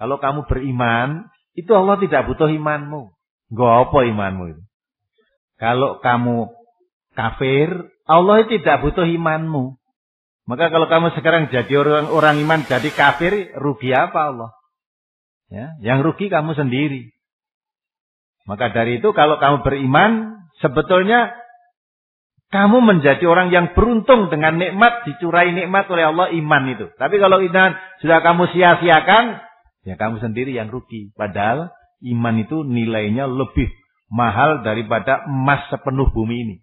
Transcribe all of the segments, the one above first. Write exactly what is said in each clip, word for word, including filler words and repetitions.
Kalau kamu beriman, itu Allah tidak butuh imanmu. Nggak apa imanmu itu. Kalau kamu kafir, Allah tidak butuh imanmu. Maka kalau kamu sekarang jadi orang orang iman jadi kafir, rugi apa Allah? Ya, yang rugi kamu sendiri. Maka dari itu kalau kamu beriman, sebetulnya kamu menjadi orang yang beruntung dengan nikmat, dicurai nikmat oleh Allah, iman itu. Tapi kalau iman sudah kamu sia-siakan, ya kamu sendiri yang rugi. Padahal iman itu nilainya lebih mahal daripada emas sepenuh bumi ini.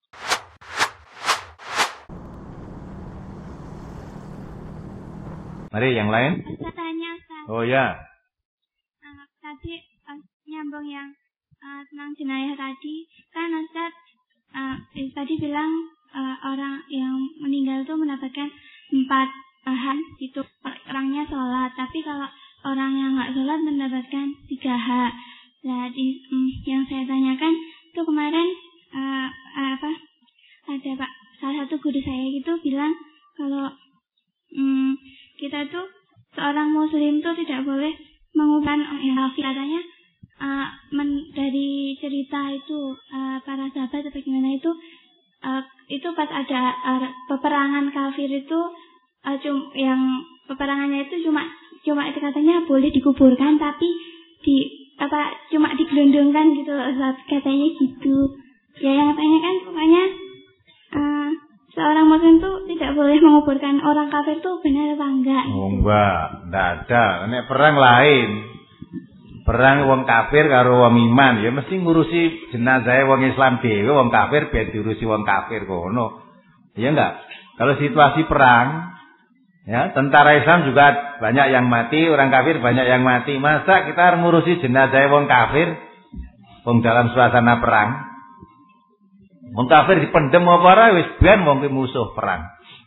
Mari yang lain. Saya tanya, Ustaz. Oh ya. Uh, tadi uh, nyambung yang uh, tentang jenayah tadi, kan Ustaz uh, tadi bilang uh, orang yang meninggal itu mendapatkan empat bahan, itu orangnya sholat. Tapi kalau orang yang nggak sholat mendapatkan tiga H. Nah, di, um, yang saya tanyakan itu kemarin uh, uh, apa ada Pak salah satu guru saya gitu bilang kalau um, kita tuh seorang muslim tuh tidak boleh mengubahkan yang kafir. Katanya uh, men, dari cerita itu uh, para sahabat atau gimana itu uh, itu pas ada uh, peperangan kafir itu uh, cum, yang peperangannya itu cuma cuma itu katanya boleh dikuburkan tapi di apa cuma digelondongkan gitu katanya gitu. Ya yang tanya kan pokoknya uh, seorang muslim tuh tidak boleh menguburkan orang kafir tuh benar apa enggak? Oh enggak, enggak ada. Nek perang lain. Perang wong kafir karo wong iman, ya mesti ngurusi jenazah wong Islam dhewe, wong kafir ben diurusi wong kafir kono. Iya enggak? Kalau situasi perang, ya, tentara Islam juga banyak yang mati, orang kafir banyak yang mati. Masa kita harus ngurusi jenazah wong kafir wong dalam suasana perang? Wong kafir dipendem apa ora wis ben wong musuh perang.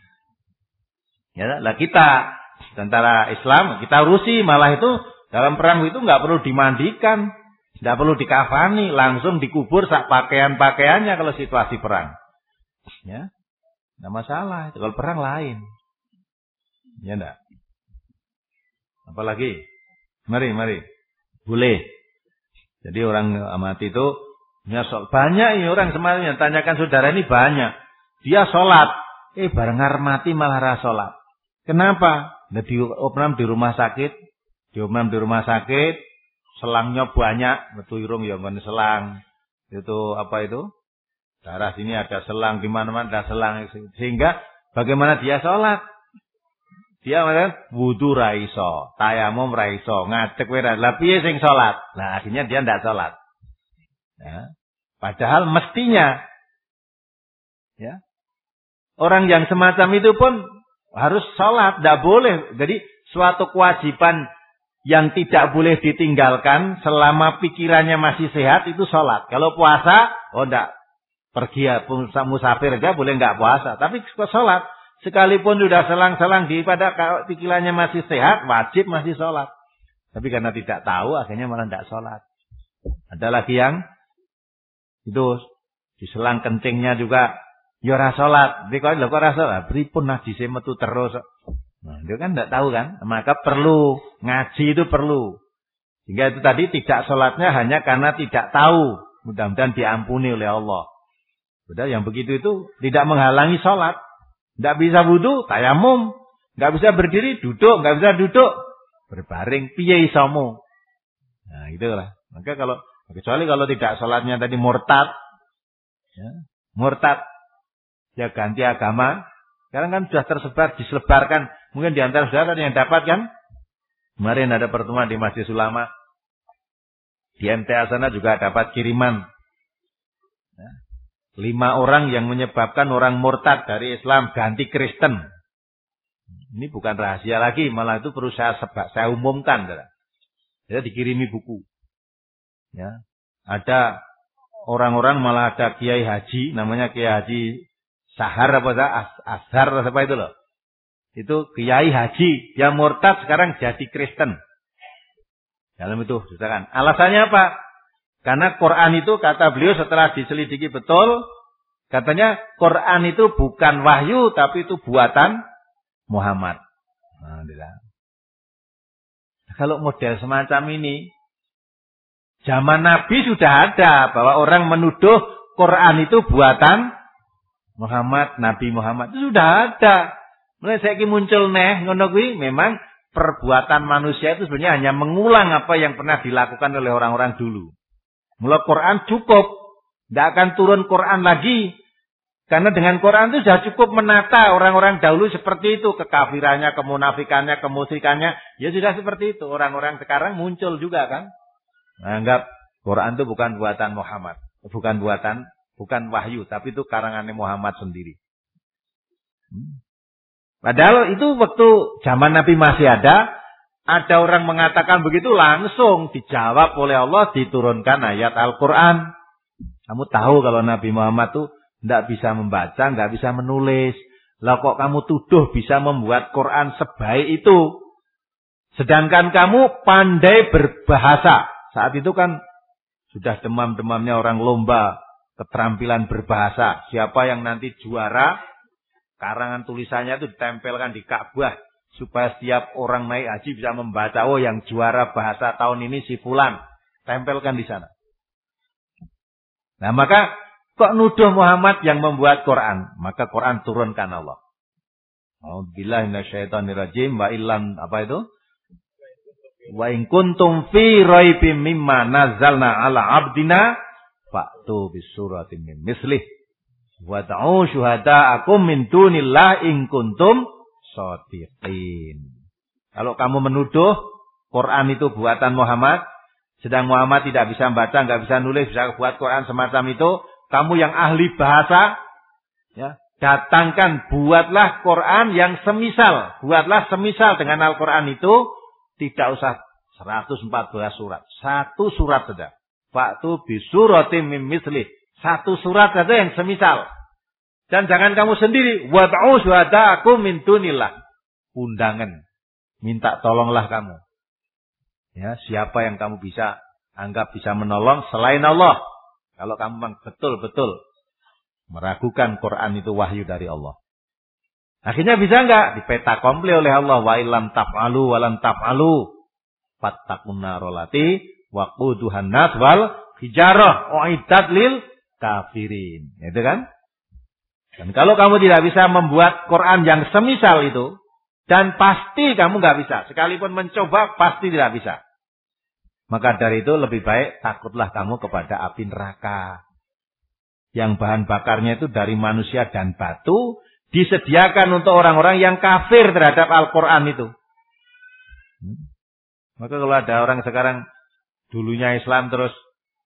Ya, lah kita tentara Islam kita urusi, malah itu dalam perang itu enggak perlu dimandikan, enggak perlu dikafani, langsung dikubur sak pakaian-pakaiannya kalau situasi perang. Ya. Enggak masalah, itu kalau perang lain. Ya enggak? Apalagi? Mari, mari. Boleh. Jadi orang mati itu ya, banyak ya orang semuanya tanyakan saudara ini banyak. Dia sholat, eh bareng mati malah ra sholat. Kenapa? Nah, diopnam di rumah sakit, diopnam di rumah sakit, selangnya banyak, metu irung ya ngon selang. Itu apa itu? Darah sini ada selang, di mana-mana ada selang, sehingga bagaimana dia sholat? Dia mengatakan wudu ra iso, tayamum ra iso, ngadeg wae ra. Lah piye sing sholat? Nah, akhirnya dia ndak sholat. Ya. Padahal mestinya ya, orang yang semacam itu pun harus sholat, tidak boleh. Jadi suatu kewajiban yang tidak boleh ditinggalkan selama pikirannya masih sehat itu sholat. Kalau puasa, oh tidak, pergi ya musafir aja boleh nggak puasa, tapi sholat sekalipun sudah selang-selang di pada pikirannya masih sehat, wajib masih sholat. Tapi karena tidak tahu, akhirnya malah tidak sholat. Ada lagi yang itu diselang kencingnya juga ya ora salat. Nek kok lho kok ora salat, pripun najise metu terus. Nah, dia kan enggak tahu kan? Maka perlu ngaji itu perlu. Sehingga itu tadi tidak salatnya hanya karena tidak tahu. Mudah-mudahan diampuni oleh Allah. Sudah yang begitu itu tidak menghalangi salat. Enggak bisa wudu, tayamum. Enggak bisa berdiri, duduk, enggak bisa duduk. Berbaring piye isomu. Nah, itulah. Maka kalau kecuali kalau tidak sholatnya tadi murtad, ya, murtad, ya ganti agama. Sekarang kan sudah tersebar, diselebarkan. Mungkin di antara saudara yang dapat kan. Kemarin ada pertemuan di Masjid Ulama. Di M T A sana juga dapat kiriman. Ya, lima orang yang menyebabkan orang murtad dari Islam ganti Kristen. Ini bukan rahasia lagi, malah itu perlu saya, saya umumkan. Ya, dikirimi buku. Ya, ada orang-orang malah ada kiai haji, namanya kiai haji Sahar apa As Ashar apa itu loh. Itu kiai haji yang murtad sekarang jadi Kristen. Dalam itu, kan. Alasannya apa? Karena Quran itu kata beliau setelah diselidiki betul, katanya Quran itu bukan wahyu tapi itu buatan Muhammad. Nah, Kalau model semacam ini, zaman Nabi sudah ada bahwa orang menuduh Quran itu buatan Muhammad, Nabi Muhammad. Itu sudah ada. Mulai saiki muncul neh ngono kuwi, memang perbuatan manusia itu sebenarnya hanya mengulang apa yang pernah dilakukan oleh orang-orang dulu. Mula Quran cukup, tidak akan turun Quran lagi. Karena dengan Quran itu sudah cukup menata orang-orang dahulu seperti itu. Kekafirannya, kemunafikannya, kemusyrikannya. Ya sudah seperti itu. Orang-orang sekarang muncul juga kan. Menganggap Quran itu bukan buatan Muhammad. Bukan buatan, bukan wahyu. Tapi itu karangannya Muhammad sendiri. Hmm. Padahal itu waktu zaman Nabi masih ada. Ada orang mengatakan begitu langsung dijawab oleh Allah. Diturunkan ayat Al-Quran. Kamu tahu kalau Nabi Muhammad itu tidak bisa membaca, nggak bisa menulis. Lah kok kamu tuduh bisa membuat Quran sebaik itu? Sedangkan kamu pandai berbahasa. Saat itu kan sudah demam-demamnya orang lomba keterampilan berbahasa. Siapa yang nanti juara, karangan tulisannya itu ditempelkan di Ka'bah. Supaya setiap orang naik haji bisa membaca. Oh, yang juara bahasa tahun ini si Fulan. Tempelkan di sana. Nah maka kok nuduh Muhammad yang membuat Quran? Maka Quran turunkan Allah. A'udzubillahi minasyaitonirrajim wa illam apa itu? Wa in kuntum fi raibim mimma nazzalna ala abdina fa'tu bisuratin min mislih wa ta'u syuhada'akum min dunillah in kuntum shadiqin. Kalau kamu menuduh Quran itu buatan Muhammad, sedang Muhammad tidak bisa membaca, enggak bisa nulis, bisa buat Quran semacam itu, kamu yang ahli bahasa, ya, datangkan, buatlah Quran yang semisal. Buatlah semisal dengan Al-Quran itu, tidak usah seratus empat belas surat. Satu surat saja. Fa'tu bisuratim min mislih. Satu surat saja yang semisal. Dan jangan kamu sendiri. Wad'u syuhada'akum min dunillah. Undangan. Minta tolonglah kamu. Ya, siapa yang kamu bisa anggap bisa menolong selain Allah. Kalau kamu memang betul-betul meragukan Quran itu wahyu dari Allah. Akhirnya bisa enggak? Dipeta komplit oleh Allah. Wa illam taf'alu wa lam taf'alu. Fattaqun narolati waquduhan nas wal hijarah. U'iddat lil kafirin. Itu kan? Dan kalau kamu tidak bisa membuat Quran yang semisal itu. Dan pasti kamu enggak bisa. Sekalipun mencoba pasti tidak bisa. Maka dari itu lebih baik takutlah kamu kepada api neraka. Yang bahan bakarnya itu dari manusia dan batu. Disediakan untuk orang-orang yang kafir terhadap Al-Quran itu. Hmm. Maka kalau ada orang sekarang dulunya Islam terus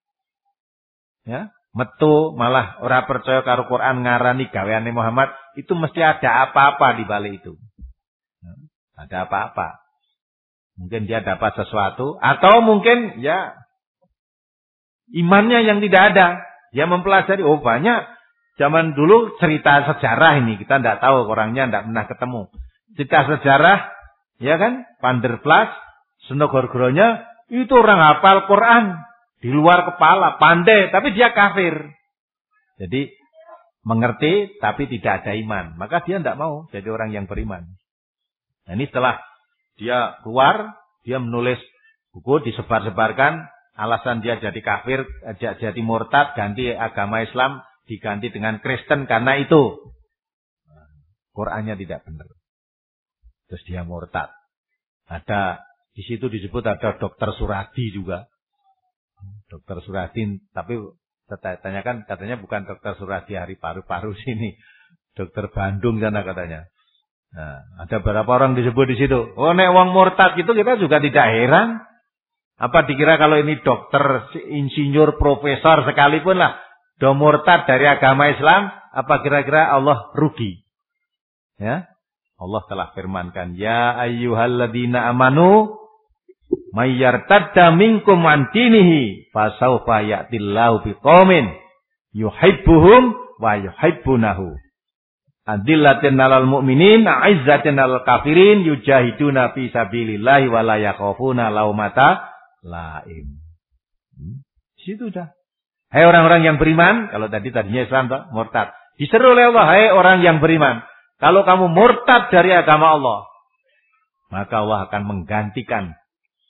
ya metu malah orang percaya karo Quran ngarani gaweane Muhammad. Itu mesti ada apa-apa di balik itu. Hmm. Ada apa-apa. Mungkin dia dapat sesuatu. Atau mungkin ya imannya yang tidak ada. Dia mempelajari. Oh banyak. Zaman dulu cerita sejarah ini. Kita tidak tahu. Orangnya tidak pernah ketemu. Cerita sejarah. Ya kan. Panderplas. Senogor-goronya. Itu orang hafal Quran. Di luar kepala. Pandai. Tapi dia kafir. Jadi mengerti. Tapi tidak ada iman. Maka dia tidak mau jadi orang yang beriman. Nah ini setelah dia keluar, dia menulis buku, disebar-sebarkan, alasan dia jadi kafir, jadi murtad, ganti agama Islam, diganti dengan Kristen karena itu. Qurannya tidak benar. Terus dia murtad. Ada, di situ disebut ada dokter Suradi juga. Dokter Suradi, tapi tanyakan katanya bukan dokter Suradi hari paru-paru sini. Dokter Bandung sana katanya. Nah, ada beberapa orang disebut di situ. Oh, nek wong murtad itu kita juga tidak heran. Apa dikira kalau ini dokter, insinyur, profesor sekalipun lah, do murtad dari agama Islam, apa kira-kira Allah rugi? Ya, Allah telah firmankan, ya ayyuhalladzina amanu, may yartadda minkum an dinihi, fasawfa ya'tillahu biqaumin yuhibbuhum wa yuhibbunahu. Adillatin alal mu'minin, a'izzatin alal kafirin, yujahiduna fi sabilillahi wa la yakhafuna laumata laim. Hmm. Situ dah. Hai orang-orang yang beriman, kalau tadi tadinya Islam tak murtad. Diseru oleh Allah, hai orang yang beriman, kalau kamu murtad dari agama Allah, maka Allah akan menggantikan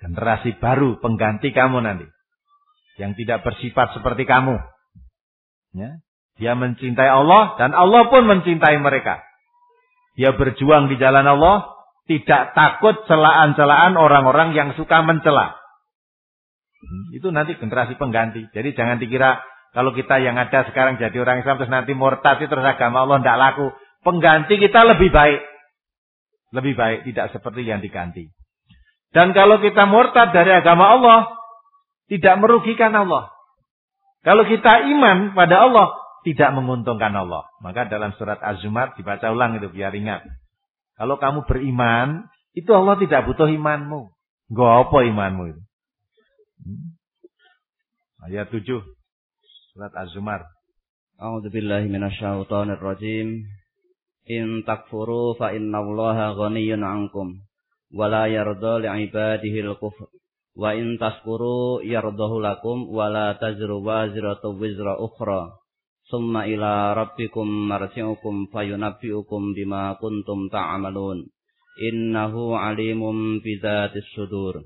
Generasi baru, pengganti kamu nanti. Yang tidak bersifat seperti kamu. Ya. Dia mencintai Allah dan Allah pun mencintai mereka. Dia berjuang di jalan Allah, tidak takut celaan-celaan orang-orang yang suka mencela. Itu nanti generasi pengganti. Jadi jangan dikira kalau kita yang ada sekarang jadi orang Islam terus nanti murtad terus agama Allah tidak laku. Pengganti kita lebih baik. Lebih baik, tidak seperti yang diganti. Dan kalau kita murtad dari agama Allah, tidak merugikan Allah. Kalau kita iman pada Allah, tidak menguntungkan Allah. Maka dalam surat Az-Zumar dibaca ulang itu biar ingat. Kalau kamu beriman, itu Allah tidak butuh imanmu. Nggak apa imanmu itu. Hmm. Ayat tujuh. Surat Az-Zumar. A'udzubillahi minasyaitonir rajim. In takfuru fa innallaha ghaniyyun 'ankum wa la yarda li'ibadihi al-kufr. Wa in taskuru yardahu lakum wa la tajru waziratu wizra ukhra. Summa ila rabbikum marji'ukum fayunabbi'ukum bima kuntum ta'malun. Innahu alimun bidzatis sudur.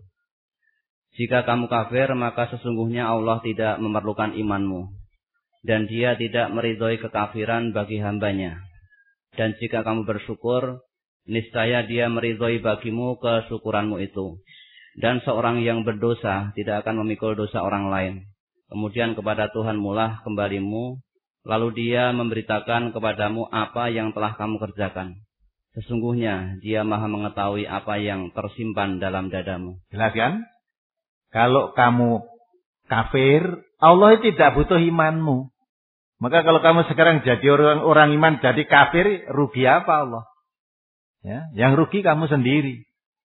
Jika kamu kafir, maka sesungguhnya Allah tidak memerlukan imanmu. Dan dia tidak meridhoi kekafiran bagi hambanya. Dan jika kamu bersyukur, niscaya dia meridhoi bagimu kesyukuranmu itu. Dan seorang yang berdosa tidak akan memikul dosa orang lain. Kemudian kepada Tuhanmu lah kembalimu, lalu dia memberitakan kepadamu apa yang telah kamu kerjakan. Sesungguhnya dia maha mengetahui apa yang tersimpan dalam dadamu. Jelas kan? Kalau kamu kafir, Allah tidak butuh imanmu. Maka kalau kamu sekarang jadi orang, orang iman jadi kafir, rugi apa Allah? Ya, yang rugi kamu sendiri.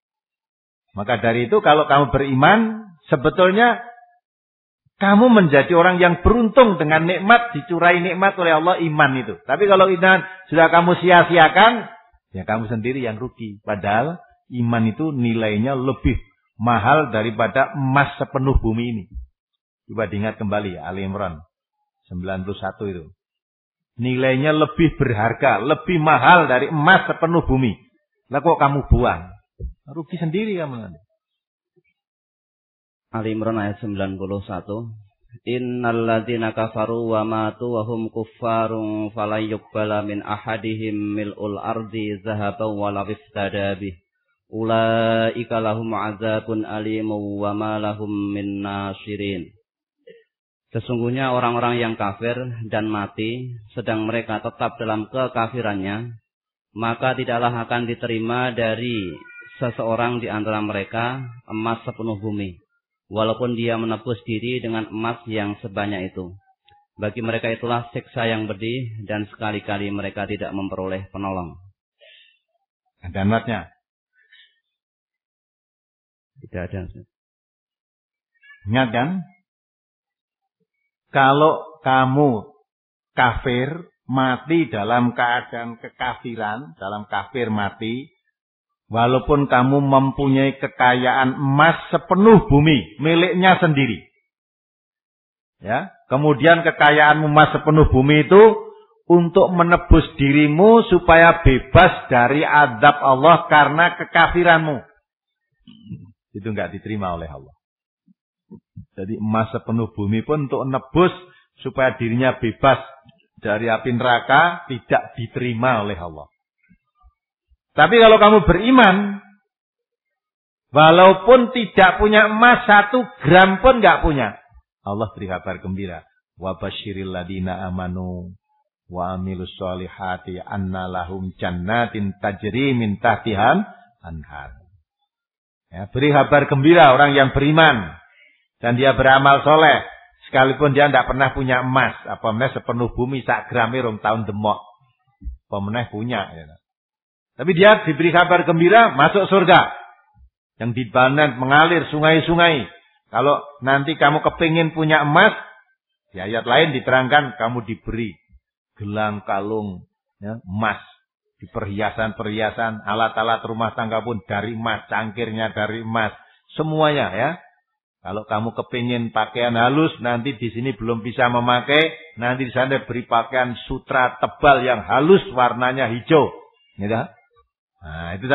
Maka dari itu kalau kamu beriman, sebetulnya kamu menjadi orang yang beruntung dengan nikmat, dicurai nikmat oleh Allah, iman itu. Tapi kalau iman sudah kamu sia-siakan, ya kamu sendiri yang rugi. Padahal iman itu nilainya lebih mahal daripada emas sepenuh bumi ini. Coba diingat kembali Ali Imran sembilan puluh satu itu. Nilainya lebih berharga, lebih mahal dari emas sepenuh bumi. Lah kok kamu buang? Rugi sendiri kamu nanti. Ali Imran ayat sembilan puluh satu. Innal ladzina kafaru wa matu wa hum kuffarun falayyuqbala min ahadihim mil'ul ardi zahaban wa la iftada bih. Ulaika lahum 'adzabun alimun wa ma lahum min nasirin. Sesungguhnya orang-orang yang kafir dan mati sedang mereka tetap dalam kekafirannya, maka tidaklah akan diterima dari seseorang di antara mereka emas sepenuh bumi, walaupun dia menebus diri dengan emas yang sebanyak itu. Bagi mereka itulah siksa yang pedih dan sekali-kali mereka tidak memperoleh penolong. Ada notnya? Tidak ada. Ingat kan? Kalau kamu kafir, mati dalam keadaan kekafiran, dalam kafir mati, walaupun kamu mempunyai kekayaan emas sepenuh bumi, miliknya sendiri. Ya, kemudian kekayaanmu emas sepenuh bumi itu untuk menebus dirimu supaya bebas dari azab Allah karena kekafiranmu. Itu enggak diterima oleh Allah. Jadi emas sepenuh bumi pun untuk menebus supaya dirinya bebas dari api neraka tidak diterima oleh Allah. Tapi kalau kamu beriman, walaupun tidak punya emas satu gram pun nggak punya, Allah beri kabar gembira. Wa basyiril ladina amanu wa amilus solihati anna lahum jannatin tajri min tahtihan anhar. Ya, beri kabar gembira orang yang beriman dan dia beramal soleh, sekalipun dia tidak pernah punya emas, apa meneh sepenuh bumi sak grame rong tahun demok, apa meneh punya. Ya. Tapi dia diberi kabar gembira masuk surga. Yang di sana mengalir sungai-sungai. Kalau nanti kamu kepingin punya emas, di ayat lain diterangkan kamu diberi gelang kalung ya, emas. Di perhiasan-perhiasan, alat-alat rumah tangga pun dari emas, cangkirnya dari emas. Semuanya ya. Kalau kamu kepingin pakaian halus, nanti di sini belum bisa memakai, nanti di sana beri pakaian sutra tebal yang halus warnanya hijau. Ya, nah, itu dah.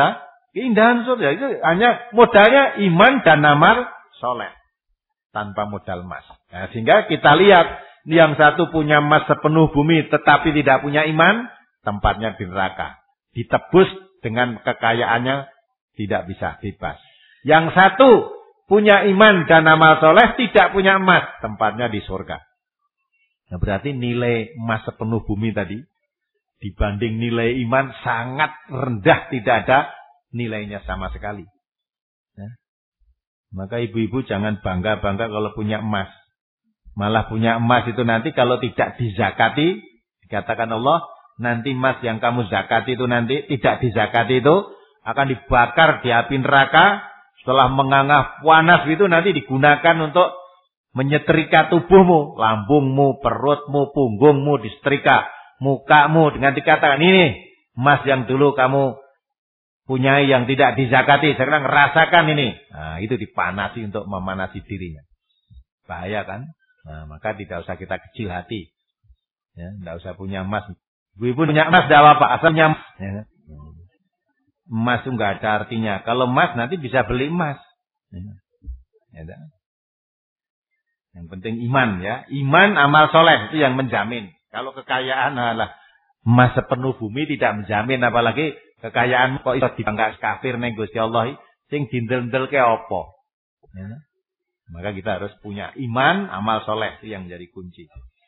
Keindahan surga itu hanya modalnya iman dan amal soleh. Tanpa modal emas. Nah, sehingga kita lihat, yang satu punya emas sepenuh bumi tetapi tidak punya iman, tempatnya di neraka. Ditebus dengan kekayaannya, tidak bisa bebas. Yang satu punya iman dan amal soleh, tidak punya emas, tempatnya di surga. Nah, berarti nilai emas sepenuh bumi tadi, dibanding nilai iman sangat rendah, tidak ada nilainya sama sekali. Nah, maka ibu-ibu jangan bangga-bangga kalau punya emas. Malah punya emas itu nanti kalau tidak dizakati, dikatakan Allah, nanti emas yang kamu zakati itu nanti tidak dizakati itu akan dibakar di api neraka. Setelah mengangah panas itu nanti digunakan untuk menyetrika tubuhmu, lambungmu, perutmu, punggungmu disetrika, mukamu dengan dikatakan ini emas yang dulu kamu punyai yang tidak dizakati, sekarang rasakan ini. Nah, itu dipanasi untuk memanasi dirinya. Bahaya kan? Nah, maka tidak usah kita kecil hati. Ya, tidak usah punya emas. Ibu-ibu punya emas tidak apa-apa, asalnya emas. Ya. Emas itu nggak ada artinya. Kalau emas nanti bisa beli emas. Ya. Ya, yang penting iman ya. Iman amal soleh itu yang menjamin. Kalau kekayaan adalah emas sepenuh bumi tidak menjamin, apalagi kekayaan kok iso dibangga kafir ning Gusti Allah sing dindel-ndel ke apa. Ya. Maka kita harus punya iman, amal soleh itu yang menjadi kunci.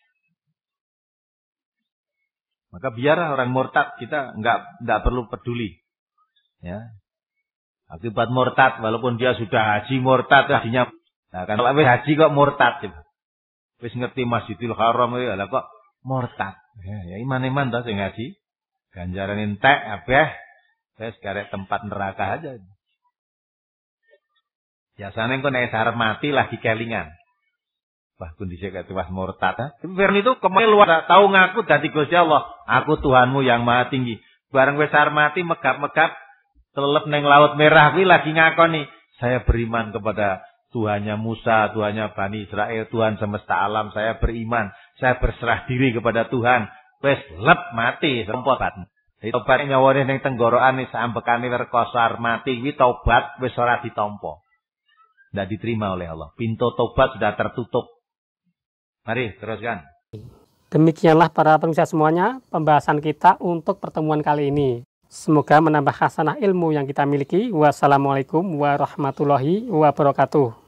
Maka biar orang murtad kita enggak enggak perlu peduli. Ya. Akibat murtad walaupun dia sudah haji murtad hajinya. Nah, kan kalau haji kok murtad gitu. Wis ngerti Masjidil Haram ya lah kok murtad. Ya, ya iman-iman ta sing haji. Ganjaran entek abeh wis karek tempat neraka aja. Biasanya kok nek arep mati lagi kelingan. Wah, kondisi kayak tuas murtad. Tapi Firman itu kemarin luar tahu ngaku dadi Gusti Allah. Aku Tuhanmu yang maha tinggi. Bareng wis arep mati megap-megap telep neng laut merah kuwi lagi ngakoni, saya beriman kepada Tuhannya Musa, Tuhannya Bani Israel, Tuhan semesta alam, saya beriman, saya berserah diri kepada Tuhan. Wis lep mati sempotat. Jadi tobat nyawane ning tenggorokan sambekane rekoso arep mati kuwi tobat wis ora ditampa. Tidak diterima oleh Allah. Pintu tobat sudah tertutup. Mari teruskan. Demikianlah para pemirsa semuanya pembahasan kita untuk pertemuan kali ini. Semoga menambah khasanah ilmu yang kita miliki. Wassalamualaikum warahmatullahi wabarakatuh.